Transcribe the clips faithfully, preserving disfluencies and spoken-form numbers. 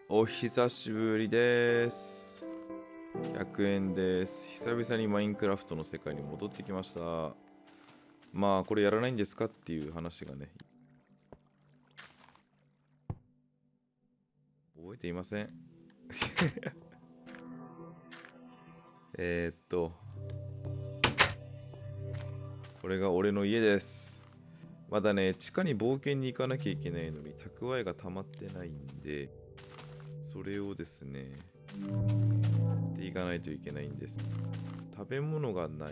お久しぶりです。ひゃくえんです。久々にマインクラフトの世界に戻ってきました。まあこれやらないんですかっていう話がね、覚えていません。えーっとこれが俺の家です。まだね、地下に冒険に行かなきゃいけないのに蓄えが溜まってないんで、それをですねっていかないといけないんです。食べ物がない。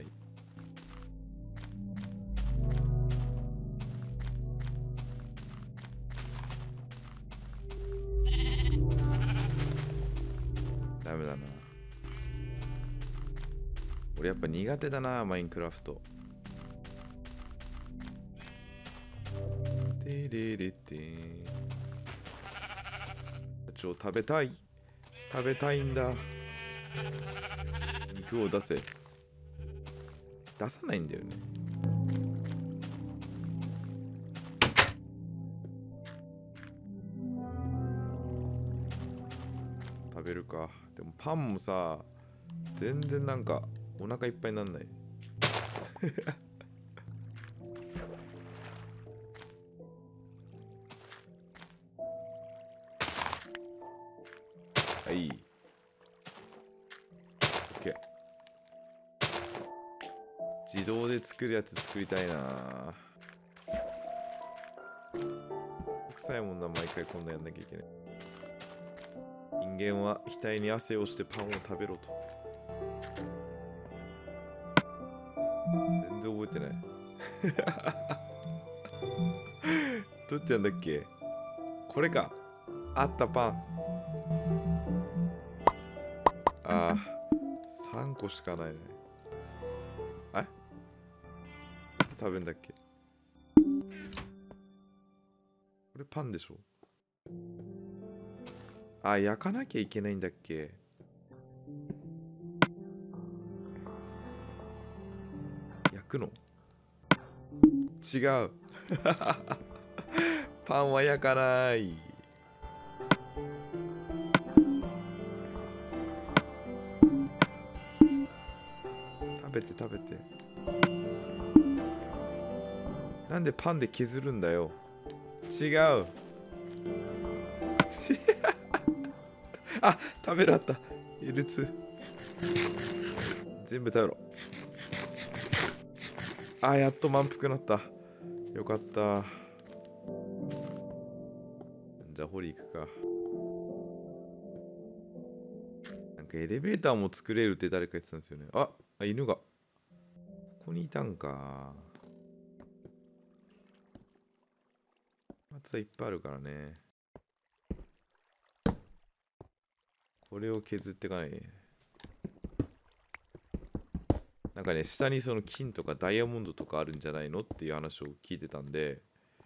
ダメだな。俺やっぱ苦手だな、マインクラフト。てれれてー。ちょ、食べたい。食べたいんだ。肉を出せ。出さないんだよね。食べるか。でもパンもさ、全然なんかお腹いっぱいになんない。はい。OK。自動で作るやつ作りたいな。臭いもんな、毎回こんなやんなきゃいけない。人間は額に汗をしてパンを食べろと。全然覚えてない。どうやってやんだっけ。これか。あったパン。ああ、さんこしかないね。あれ食べんだっけ。これパンでしょ。あ、焼かなきゃいけないんだっけ。焼くの違う。パンは焼かない。食べて食べて。なんでパンで削るんだよ。違う。あ、食べらった。エルツー。全部食べろ。あ、やっと満腹なった。よかった。じゃあ、掘り行くか。なんかエレベーターも作れるって誰か言ってたんですよね。あ、あ、犬が。ここにいたんか。松はいっぱいあるからね。これを削ってかないね。なんかね、下にその金とかダイヤモンドとかあるんじゃないのっていう話を聞いてたんで。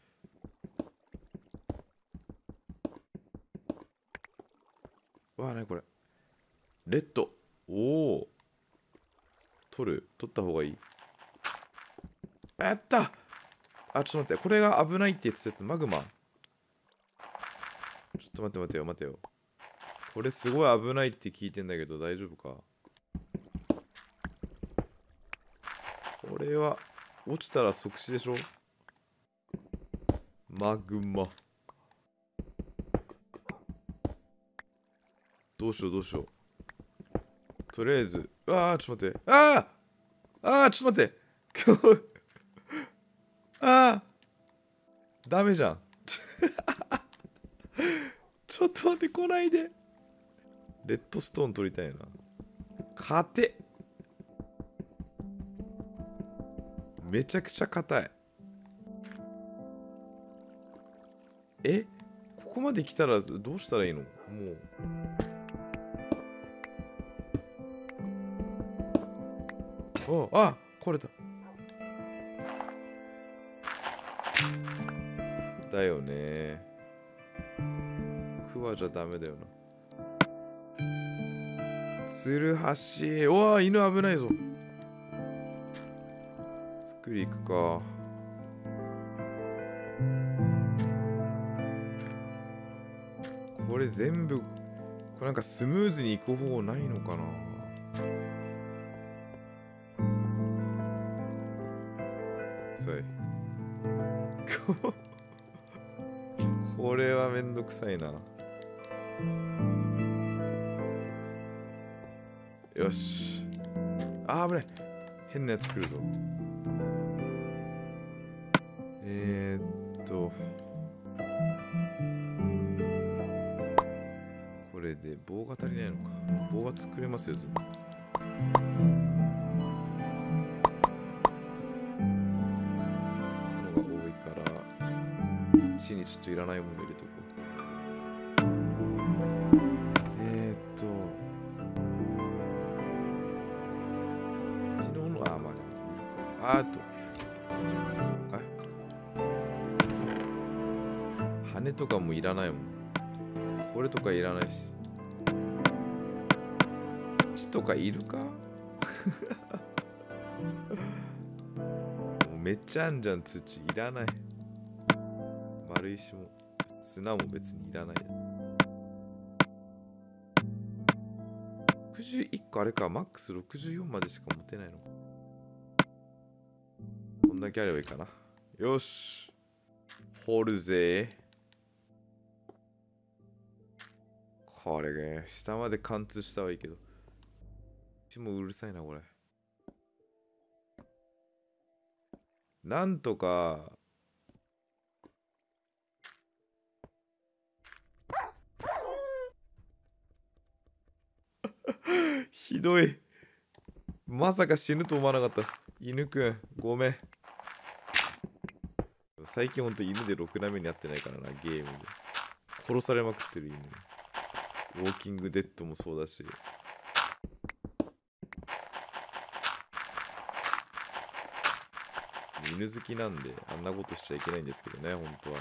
うわ、なにこれ。レッド。おお。取る取った方がいい。やった。あ、ちょっと待って。これが危ないって言ってたやつ。マグマ。ちょっと待って待ってよ、待てよ。これすごい危ないって聞いてんだけど大丈夫か。これは落ちたら即死でしょ。マグマ。どうしようどうしよう。とりあえず、ああ、ちょっと待って。ああああ、ちょっと待って。今日、ああダメじゃん。ちょっと待って、来ないで。レッドストーン取りたいな。勝て。めちゃくちゃ硬い。え、ここまで来たらどうしたらいいの。もうおあ、これだ。だよね。クワじゃダメだよな。ツルハシ。おわ、犬危ないぞ。作り行くか。これ全部れなんかスムーズに行く方ないのかな。さいこれはめんどくさいな。よし。あー危ない。変なやつ来るぞ。えーっとこれで棒が足りないのか。棒は作れますよずっと。のが多いから地にちょっといらないもの入れとこう。えーっと地のもの、あーまあでもいるか。あーっと羽とかもいらないもん。これとかいらないし。血とかいるかもうめっちゃあんじゃん。土いらない。丸石も砂も別にいらない。ろくじゅういっこあれか。マックスろくじゅうよんまでしか持てないの。こんだけあればいいかな。よし。掘るぜ。これね、下まで貫通したはいいけど。血もうるさいな、これ。なんとか。ひどい。まさか死ぬと思わなかった。犬くん、ごめん。最近ほんと犬でろくな目に遭ってないからな、ゲームで。殺されまくってる犬。ウォーキングデッドもそうだし。犬好きなんであんなことしちゃいけないんですけどね、本当は。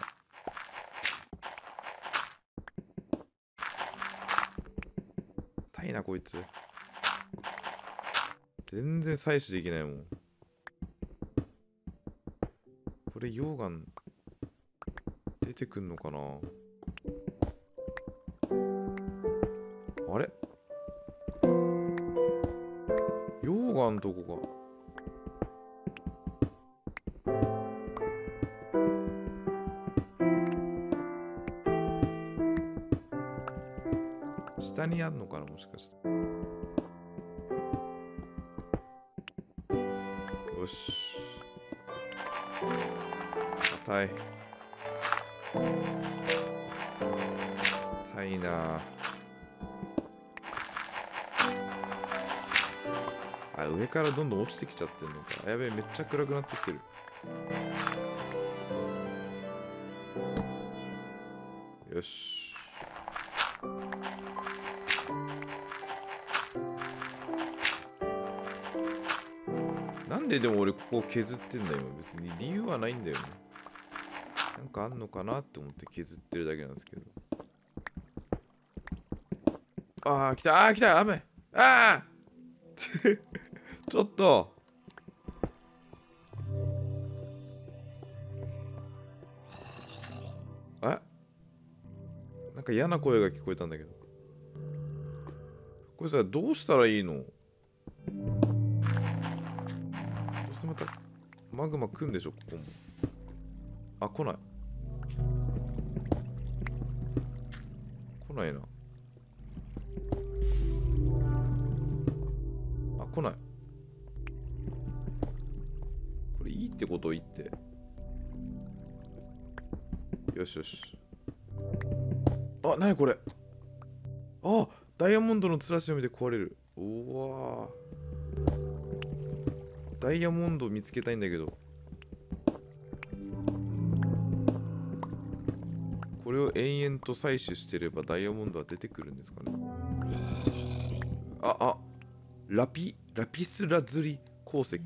痛いなこいつ。全然採取できないもん。これ溶岩出てくんのかな。あれ溶岩のとこが下にあんのかな、もしかして。よし。硬い。硬いな。あ、上からどんどん落ちてきちゃってんのか。やべえ、めっちゃ暗くなってきてる。よし。なんででも俺ここ削ってんだよ。別に理由はないんだよね。なんかあんのかなって思って削ってるだけなんですけど。ああ、来た。ああ、来た。雨。ああちょっと。え、なんか嫌な声が聞こえたんだけど。これさ、どうしたらいいの？どうせまたマグマ来んでしょ、ここも。あ、来ない。来ないな。あ、来ない。これいいってこと言って。よしよし。あ、なにこれ。あ、ダイヤモンドのつらしを見て壊れる。うわー。ダイヤモンド見つけたいんだけど。これを延々と採取してればダイヤモンドは出てくるんですかね。あ、あ、ラピ、ラピスラズリ鉱石。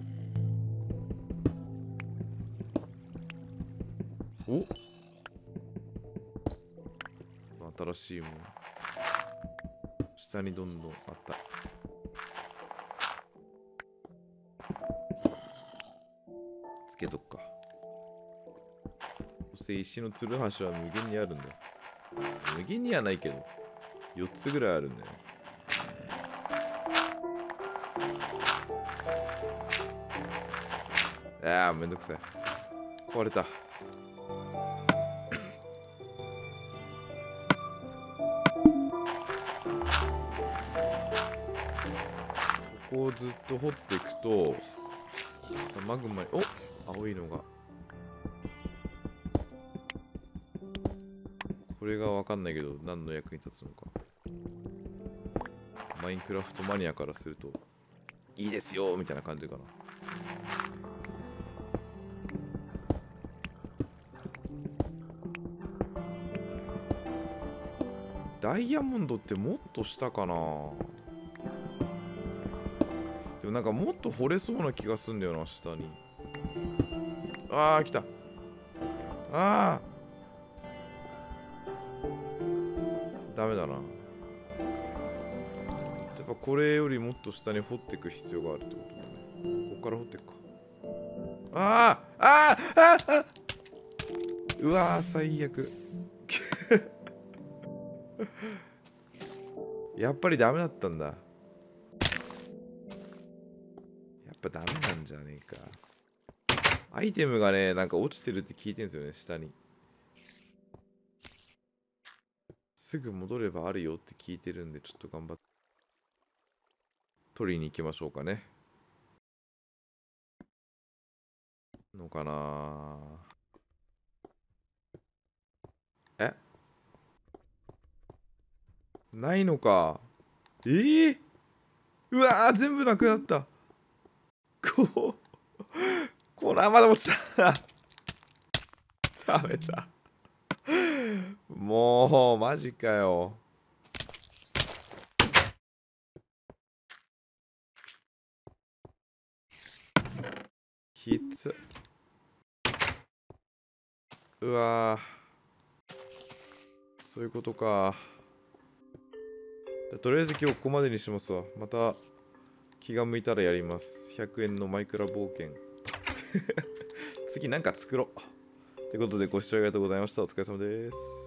お、新しいもの。下にどんどんあった。つけとくか。そして石のツルハシは無限にあるんだよ。無限にはないけど。 よっつぐらいあるんだよね。ああ、めんどくさい。壊れた。ここをずっと掘っていくと、マグマに、お、青いのが。これがわかんないけど、何の役に立つのか。マインクラフトマニアからすると、いいですよみたいな感じかな。ダイヤモンドってもっと下かな。でもなんかもっと掘れそうな気がするんだよな、下に。ああ、来た。ああ。ダメだな。やっぱこれよりもっと下に掘っていく必要があるってことだね。ここから掘っていくか。ああああああ。うわー、最悪。やっぱりダメだったんだ。やっぱダメなんじゃねえか。アイテムがね、なんか落ちてるって聞いてんすよね、下に。すぐ戻ればあるよって聞いてるんで、ちょっと頑張って。取りに行きましょうかね。のかな。えないのか。えー、うわー、全部なくなった。こう、こら、まだ落ちた。ダメだ。もう、マジかよ。きつ。うわー、そういうことか。とりあえず今日ここまでにしますわ。また気が向いたらやります。ひゃくえんのマイクラ冒険。次なんか作ろう。ということでご視聴ありがとうございました。お疲れ様です。